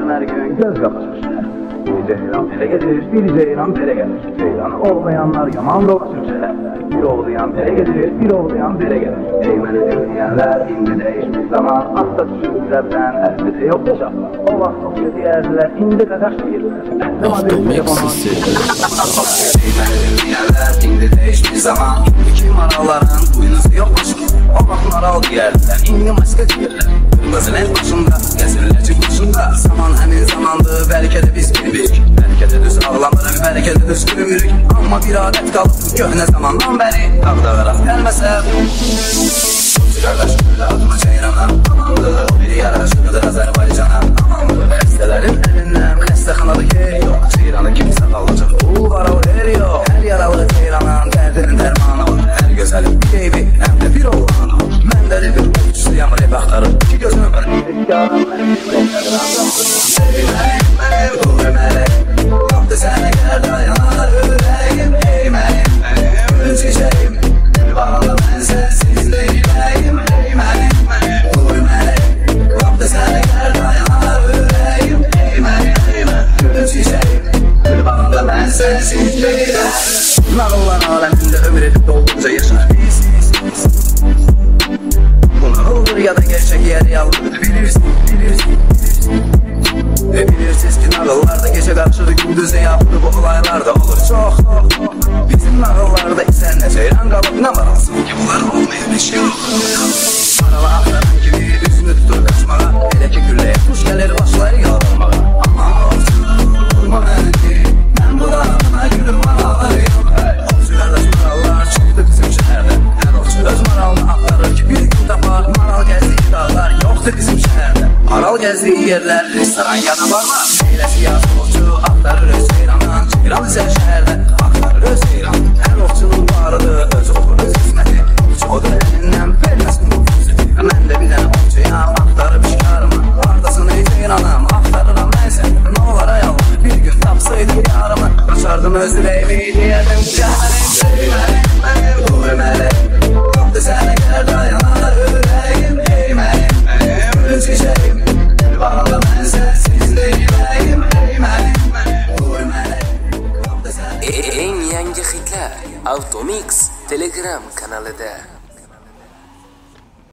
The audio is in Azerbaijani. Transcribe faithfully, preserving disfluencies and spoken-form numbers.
Baxırsan hər gün göz qapaşır şəhər. Bir ceyran belə gedir, bir ceyran belə gəlir. Ceyranı ovlayanlar yaman dolaşır şəhərdə. Bir ovlayan belə gedir, bir ovlayan belə gəlir. Ey məni dinləyənlər, indi dəyişmiş zaman. Asla düşüb səbdən, əlbəttə yox yaşaqlar. O vaxt oxuyor deyərdilər, indi qaqaş deyirlər. Ey məni dinləyənlər, indi dəyişmiş zaman. İki maralların duyunuzu yoxmuş ki. O vaxt maral deyərdilər, indi maska deyirlər. Qırmızı lent başında, gəzirlər çık başında. Zaman həmin zamandır, bəlkə də biz bilmirik. Bəlkə də düz ağlamırıq, bəlkə də düz gülmürük. Amma bir adət qalıb köhnə zamandan bəri. Dağdağıraq gəlməsə qardaş güllə adıma ceyrana amandır. Biri yaraşıqdır Azərbaycana amandır. Xəstələrin əlindən xəstəxanalı yer yox. Ceyranı kimsə qalacaq, ul var o yer yox. Hər yaralı ceyranın dərdinin dərmanı var. Hər gözəlin bir eybi, həm də bir oğlanı var. Mən də bir uçluyam rep axtarıb ki gözümü var. İstiyarım mənim, mənim, mənim, mənim Laptı sənə gəl dayanar ürəyim. Ey mənim, mənim, öz çiçəyim. Gül bağlı mən sənsiz deyiləyim. Ey mənim, mənim, uy mələk. Laptı sənə gəl dayanar ürəyim. Ey mənim, mənim, öz çiçəyim. Gül bağlı mən sənsiz deyiləyim. Nağıllar aləmində ömür edib dolduqca yaşar. Bu nağıldır ya da gerçək yer yaldır. Bilirsin, bilirsin, bilirsin. Ve bilirsiniz ki nağıllarda gece karşıdı gündüzde yaptı bu olaylarda olur çok. Bizim nağıllarda ise ne ceyran kalıp ne maral sanki bunlar olmayan iş yok. Maralı aktaran gibi üstünü tutur kaçmağa. Hele ki gülle kuş gelir başlar yağdırmağa. Aman olsun olma belki ben bu dağıma gülüm maraları yok. Olsun kardeş marallar çıktı bizim şehirde. Her olsun öz maralını aktarır ki bir gün tapar. Maral gezdiği dağlar yoktu bizim şehirde. Maral gezdiği yerler restoran ya da barlar. Eyləsi yazıqçı aktarır öz ceyrandan. Ceyran isə şəhərdə aktarır öz ceyran. Hər oxçunun varıdır öz oxur öz hizməti. Oxçu odur əlindən verməsin bu füzeti. Mən də bir dənə oxçuyam aktarıb şikarımı. Vardasın ey ceyranım aktarıram mən sən. Nə olar ayalım bir gün tapsaydım yarımı. Qaçardım öz ürəyimi deyərdim cəhərim. Ey mənim, mənim, uy mələk. Laptı sənə gəl dayanar ürəyim. Ey mənim, mənim, öz çiçəyim. Gül bağlı mən sənsiz deyiləyim. Ey mənim, mənim, uy mələk. Eng yangi hitlar Automix Telegram kanalida.